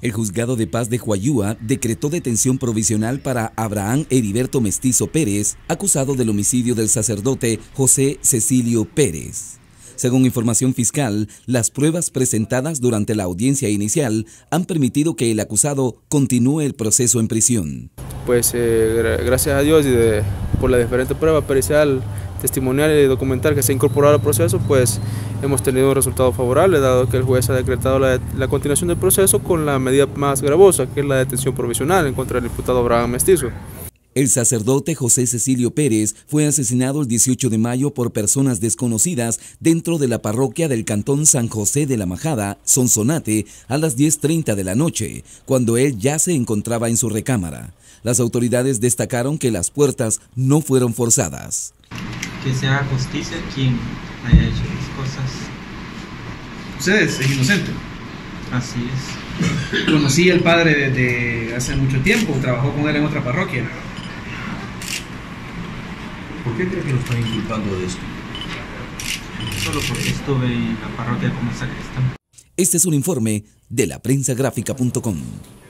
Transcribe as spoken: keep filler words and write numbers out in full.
El Juzgado de Paz de Huayúa decretó detención provisional para Abraham Heriberto Mestizo Pérez, acusado del homicidio del sacerdote José Cecilio Pérez. Según información fiscal, las pruebas presentadas durante la audiencia inicial han permitido que el acusado continúe el proceso en prisión. Pues eh, gracias a Dios y de, por la diferente prueba pericial, testimonial y documental que se ha incorporado al proceso, pues hemos tenido un resultado favorable, dado que el juez ha decretado la, la continuación del proceso con la medida más gravosa, que es la detención provisional en contra del imputado Abraham Mestizo. El sacerdote José Cecilio Pérez fue asesinado el dieciocho de mayo por personas desconocidas dentro de la parroquia del cantón San José de la Majada, Sonsonate, a las diez treinta de la noche, cuando él ya se encontraba en su recámara. Las autoridades destacaron que las puertas no fueron forzadas. Que se haga justicia quien haya hecho las cosas. ¿Usted es inocente? Así es. Conocí al padre desde hace mucho tiempo, trabajó con él en otra parroquia. ¿Por qué cree que lo están inculpando de esto? Solo porque estuve en la parroquia como sacristán. Este es un informe de la prensa gráfica punto com.